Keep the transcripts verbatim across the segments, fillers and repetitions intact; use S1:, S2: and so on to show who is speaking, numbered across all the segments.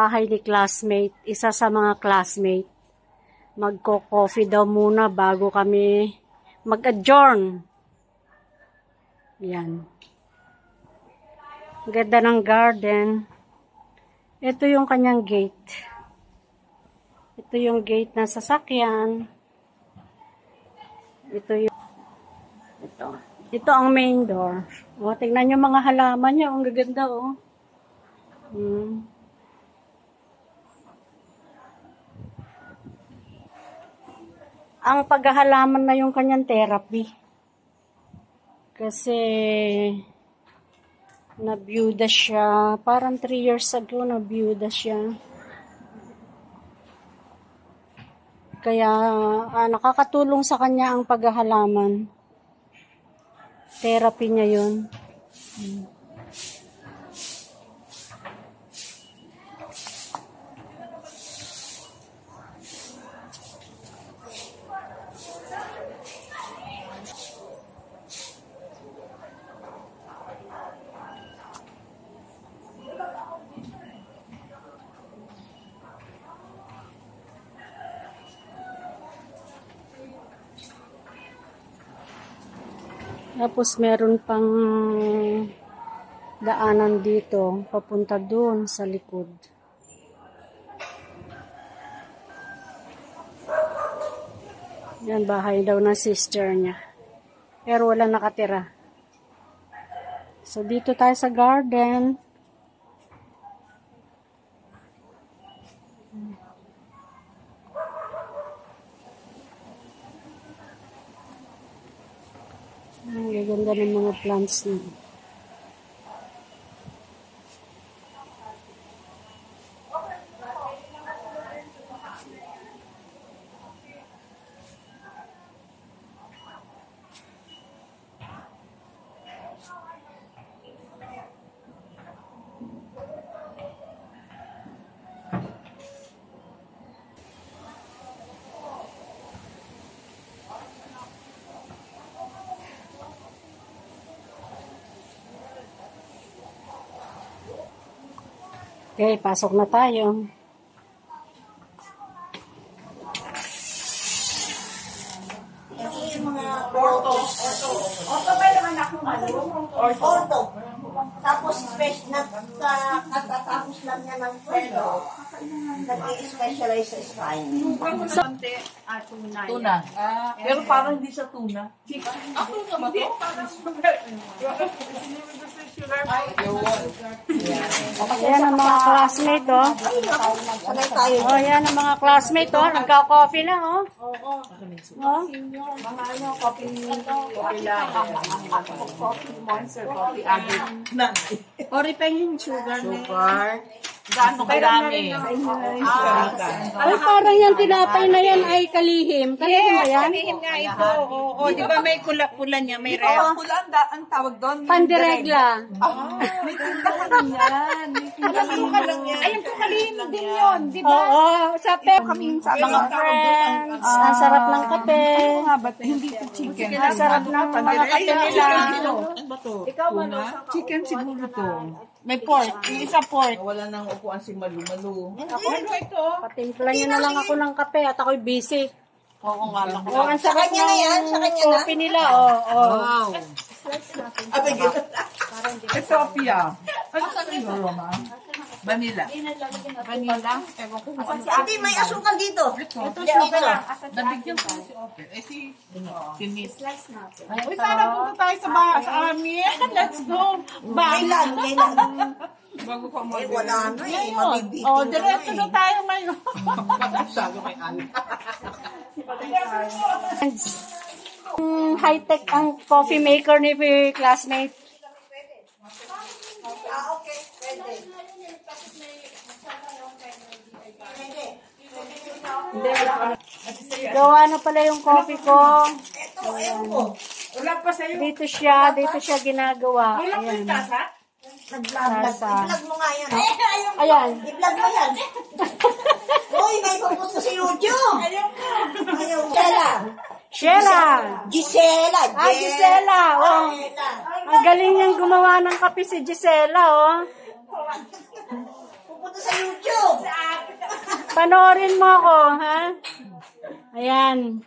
S1: bahay ni classmate, isa sa mga classmate. Magko-coffee daw muna bago kami mag-adjourn. Yan. Ganda ng garden. Ito yung kanyang gate. Ito yung gate ng sasakyan. Ito yung ito. Ito ang main door. O, tingnan nyo mga halaman niya. Ang gaganda, oh. Hmm. Ang paghahalaman na yung kanyang therapy. Kasi nabiyuda siya. Parang three years ago, nabiyuda siya. Kaya ah, nakakatulong sa kanya ang paghahalaman. Therapy niya yun. Hmm. Tapos meron pang daanan dito, papunta doon sa likod. Yan, bahay daw ng sister niya. Pero wala nakatira. So dito tayo sa garden. Ang gaganda ng mga plants niya. Okay, pasok na tayo.
S2: Yung mga orto. Orto. Orto ba naman ako ano? Orto. Tapos special na katatapos lang niya ng fellow. Nag-i-specialize sa spine.
S3: Konti, ah, tuna. Tuna. Ah, pero parang hindi sa tuna. Ako nga ba ito?
S1: Ayan ang mga classmate, oh. Oh, ayan ang mga classmate, oh. Nagka-coffee na, oh.
S2: Oo.
S1: Oh.
S2: Mga ano, coffee nito.
S3: Coffee lang. Coffee monster, coffee addict.
S2: Ori pa yung sugar na.
S3: Sugar. Gaano kadami?
S2: Ah,
S1: Ay, parang yung tinapay na yan ay kalihim. Kalihim ba yan?
S2: kalihim nga ito. Oo, di ba may pula-pula niya, may red.
S3: Oh, pula ang tawag doon.
S1: Pandiregla.
S3: May tindahan yan. May tindahan
S2: lang yan.
S3: Ayun po kalihim din yun, di ba?
S1: Oo, sa pep.
S3: Kami sa
S1: Mga friends. Ang sarap ng kape.
S3: Hindi ito chicken.
S1: Ang sarap ng mga kape nila.
S2: Ikaw, ano?
S3: Chicken siguro to. May pork. Yung isa pork.
S4: Wala nang upuan si Malu Malu.
S3: Ano ito?
S1: Patimpla niyo na lang ako ng kape at ako'y busy.
S3: Oo nga lang.
S1: Oh, ang sarap
S2: kanya na yan, sa
S1: ng
S2: kanya na.
S1: coffee nila. Oh, oh.
S3: Wow.
S4: Abay, gano'n.
S3: Ethiopia. Ano sa siguro, ma? Vanilla. Vanilla? Ewan ko.
S2: Hindi, may asukal dito.
S3: Ito sugar. Nabigyan ko si Oper. Eh si... Si Miss. Uy, sana punta tayo sa ba sa amin. Let's go. Bye.
S2: Kailan, kailan.
S3: Bago pa
S2: Eh, wala na eh.
S3: Ngayon.
S2: Mabibitin
S3: Oh,
S2: ka
S3: diretso
S2: na
S3: na tayo ngayon.
S4: Sabi kay Ana.
S1: Mm, high-tech ang coffee maker ni classmate.
S2: Ah, okay. Pwede. Pwede.
S1: Gawa na pala yung coffee ko.
S2: Ito, ewan ko.
S3: Wala pa sa'yo.
S1: Dito siya, dito siya ginagawa.
S3: Wala pa
S1: Ayan.
S3: yung tasa?
S2: Nag-vlog.
S1: Tasa.
S2: I-vlog mo nga yan. Eh, ayun.
S1: Ayan.
S2: I-vlog mo yan. Uy, may pupus na si YouTube. Ayaw. Gisela.
S1: Sheila.
S2: Gisela.
S1: Ah, Gisela. Oh.
S2: Gisela.
S1: Ang galing niyang gumawa ng kape si Gisela, oh.
S2: Pupunta sa YouTube.
S1: Panoorin mo ako, ha? Ayan.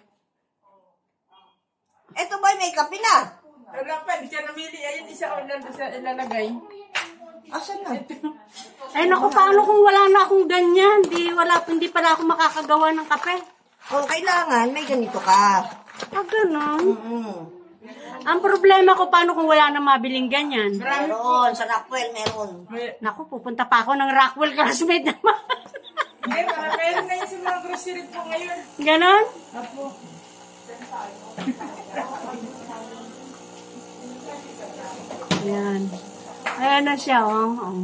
S2: Ito ba may kape na?
S3: Wala pa, di siya namili. Ayun, isa ko ilalagay.
S2: Asan na?
S1: Ay, naku, paano kung wala na akong ganyan? Di, wala, hindi pala ako makakagawa ng kape.
S2: Kung kailangan, may ganito ka.
S1: Ah, ganun.
S2: Mm.
S1: Ang problema ko, paano kung wala na mabiling ganyan?
S2: Meron, sa Rockwell meron.
S1: Naku, pupunta pa ako ng Rockwell classmate naman.
S3: Eh, meron na yun sa mga grocery po ngayon.
S1: Ganon?
S3: Apo.
S1: Ayan. Ayan na siya, oh. oh.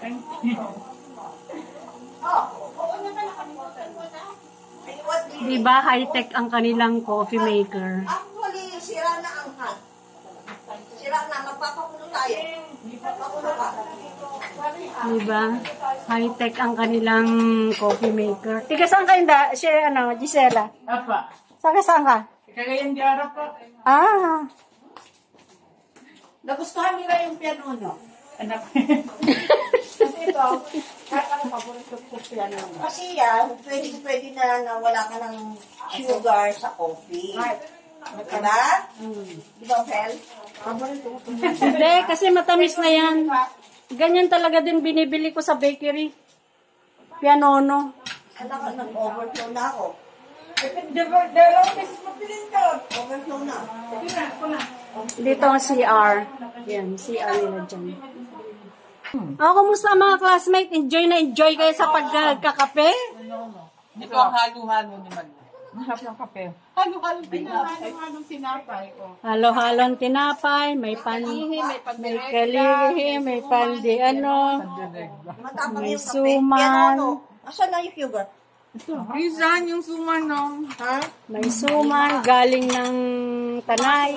S1: Diba, high-tech ang kanilang coffee maker.
S2: Actually, sira na ang hat. Sira na, magpapakulo tayo. Pakulo ka.
S1: Diba? High-tech ang kanilang coffee maker. Tiga saan ka inda? Siya, ano, Gisela?
S3: Apa.
S1: Saan ka, saan ka?
S3: Kagayang diara pa.
S1: Ah.
S2: Nagustuhan nila yung piano, no?
S3: Anak. Kasi ito, kahit ako paborito ko piano.
S2: Kasi yan, pwede, pwede na na wala ka ng sugar sa coffee. Diba? Di ba, Fel?
S1: Hindi, kasi matamis na yan. Ganyan talaga din binibili ko sa bakery. Pianono.
S2: Alam ka, nag-overflow na ako.
S3: Dalawang beses mapilin to.
S2: Overflow na.
S1: Dito ang C R. Yan, C R nila dyan. Oh, kumusta mga classmate? Enjoy na enjoy kayo sa pagkakape?
S3: Ito ang halo-halo ni Malu. Mahap ng kape. Halo-halo, pinahalo-halong tinapay. Oh.
S1: Halo-halong tinapay, may pan, may kalihi, may pandi ano,
S2: Matapang
S1: may
S2: yung kape.
S1: suman,
S2: Piano, asan na yung sugar?
S3: Rizan yung sumanong.
S2: Ha?
S1: may suman, galing ng Tanay,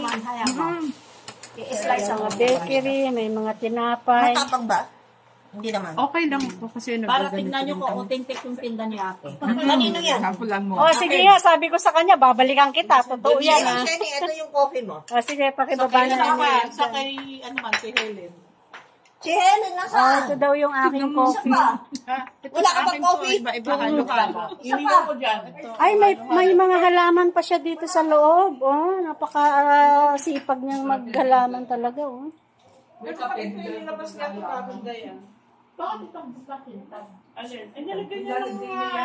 S1: sa mga bakery, may mga tinapay.
S2: Matapang ba? Hindi naman.
S3: Okay lang po kasi
S5: Para tignan nyo kung authentic yung tinda ni ate.
S2: Kanino yan?
S3: Kapulan mo.
S1: Oh, sige nga, sabi ko sa kanya, babalikan kita. Totoo yan, ha?
S2: Jenny, Jenny, ito yung coffee mo.
S1: Oh, sige, pakibaba na
S5: Sa,
S1: namin.
S5: sa kay, ano man, si Helen.
S2: Si Helen,
S1: Oh,
S2: nasaan?
S1: ito daw yung aking
S2: Isa
S1: coffee.
S2: pa.
S3: Ito
S2: Wala
S3: sa
S2: ka
S3: akin
S2: bang
S3: to,
S2: coffee?
S3: Iba-iba halo-halo.
S2: Isa
S3: Iniwan
S2: pa.
S3: ko dyan.
S1: Ay, may may mga halaman pa siya dito sa loob. Oh, napaka-sipag niyang maghalaman talaga, oh.
S3: Ito pa ito yung nilabas niya ito kaganda yan. Bakit itong bukakintan? Alin? Ay, nalagay niya ng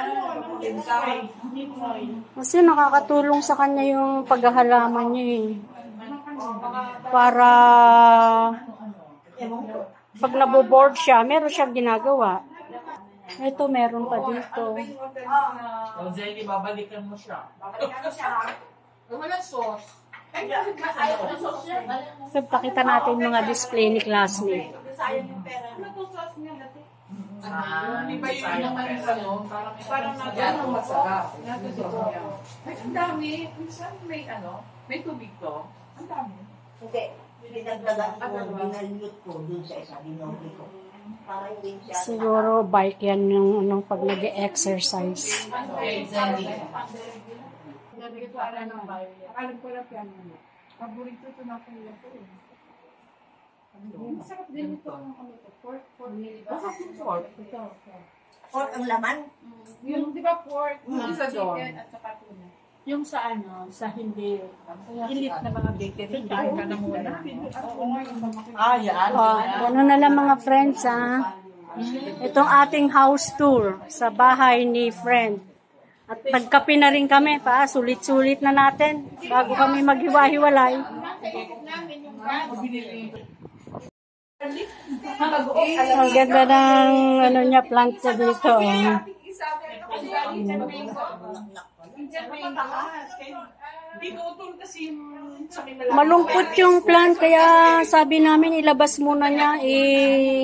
S3: ano,
S1: Kasi nakakatulong sa kanya yung paghahalaman niya, eh. Para pag naboboard siya, meron siyang ginagawa. Ito, meron pa dito.
S3: O, Jenny, babalikan mo siya. Babalikan mo siya. Wala sauce. Ay, kasi ayaw na sauce yan.
S1: So, pakita natin yung mga display ni classmate.
S3: Ano itong sauce niya dati? Ah, di ba yun naman yung ano? Parang nagano masarap. Ay, ang dami. Minsan may ano? May tubig to. Ang dami.
S2: Hindi. Dinagdagan ko, binalute ko dun sa isa, dinoble ko. Para hindi siya.
S1: Siguro bike yan yung anong pag nag-exercise.
S3: Okay, Jenny. Alam ko lang piano mo. Paborito ito na ko lang ito. Masarap din ito ang ano ito. Pork, pork. Bakit yung pork? Ito.
S2: Pork ang laman.
S3: Yung di ba pork? Yung sa chicken at saka tuna.
S5: Yung sa ano, sa hindi, elite na mga bakery.
S3: Kain ka na muna. Ah, yan.
S1: Oh, gano'n na lang mga friends, ha. Itong ating house tour sa bahay ni friend. At nagkape na rin kami, pa, sulit-sulit na natin bago kami maghiwa-hiwalay. Ang ganda ng ano niya, plant niya dito. Oh. Malungkot yung plant, kaya sabi namin ilabas muna niya, eh,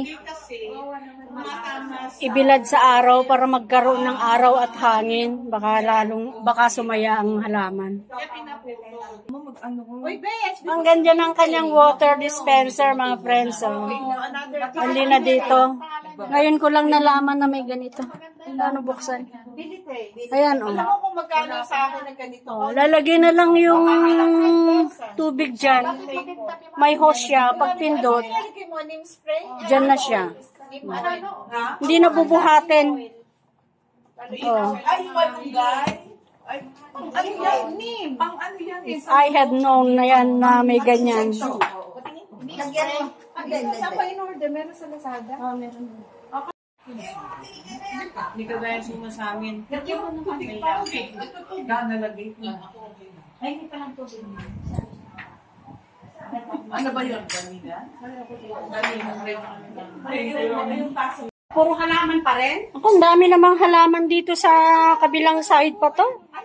S1: ibilad sa araw para magkaroon ng araw at hangin. Baka lalong, baka sumaya ang halaman. Ang ganda ng kanyang water dispenser, mga friends. Oh. Hindi na dito. Ngayon ko lang nalaman na may ganito. Ano buksan? Ayan, oh.
S5: Alam mo kung magkano sa akin ng ganito?
S1: Oh, lalagyan na lang yung tubig dyan. May hose siya. Pag pindot,
S5: Nalagay mo name spray?
S1: dyan na siya.
S5: Ano?
S1: Hindi na bubuhatin. Oh.
S3: Ay, malunggay. Ay, pang ano yan, ni? Pang ano yan eh.
S1: I had known na yan na may ganyan.
S2: Lagyan mo. Hindi, hindi,
S3: Saan
S2: hindi.
S3: pa in-order? Meron sa Lazada?
S1: Oh, meron.
S5: Hindi ka gaya suma sa amin.
S3: Lagyan mo ng tubig pa. Ito to, nalagay ko.
S5: Ay, hindi pa lang tubig.
S3: Ano ba yun? Kanina? Yung taso.
S5: Puro halaman pa rin?
S1: Ako, ang dami namang halaman dito sa kabilang side pa to.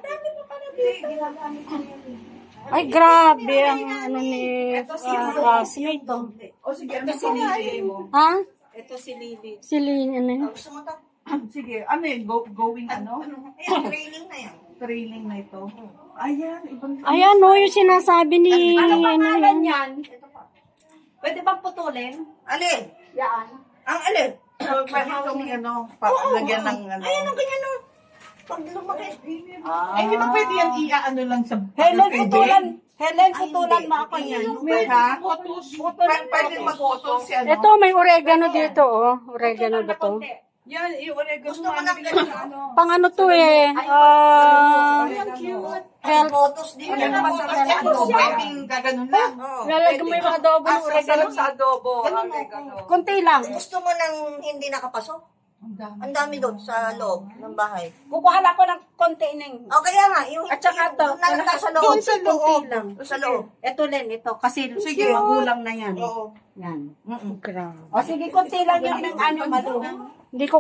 S1: Ay, grabe ang ano ni uh, classmate to.
S3: O sige, ano si Lily mo?
S1: Ha?
S5: Ito si Lily.
S1: Si Lynn, ano yun?
S2: Gusto mo to?
S3: Sige, ano eh, go, going ano?
S2: Ayan, trailing na yan.
S3: Trailing na ito. Ayan, ibang...
S1: Ayan, no, yung sinasabi ni...
S5: Ano
S1: ano
S5: pangalan
S1: yun?
S5: yan? Pwede bang putulin?
S2: Alin?
S5: Yan.
S2: Ang alin?
S3: Pwede itong ano, papalagyan ng ano.
S2: Ayan ang ganyan o. Pag lumaki.
S3: Ay, hindi ba pwede yan i-ano lang sa...
S5: Helen,
S3: Pwede?
S5: putulan. Helen,
S2: Ay,
S5: putulan
S2: hindi.
S5: mo ako yan.
S3: May ha? Photos. Pwede pwede mag-photos si ano.
S1: Ito, may oregano dito, oh. Oregano ba to?
S3: Yan, yung oregano.
S2: Gusto mo ng
S3: ano.
S1: Pang ano to eh? Ah...
S2: Health photos din.
S3: Yan naman sa kasi ano, pwedeng gaganon lang.
S2: Oo.
S1: Lalagyan mo yung mga adobo ng
S3: Ah,
S1: oregano.
S3: sa adobo. Oregano.
S1: Kunti lang.
S2: Gusto mo ng hindi nakapasok? Ang dami doon sa loob ng bahay.
S5: Kukuha lang ako ng konti ng...
S2: O kaya nga, yung
S5: At saka
S2: yung
S5: to,
S2: nalagay sa loob.
S3: Doon sa loob.
S5: Konti lang.
S2: Sa loob.
S5: Ito Len, ito. Kasi
S3: Sige.
S5: magulang na yan.
S3: Oo.
S5: Yan.
S1: Grabe.
S5: O sige, konti lang yung ng ano, malu.
S1: Hindi ko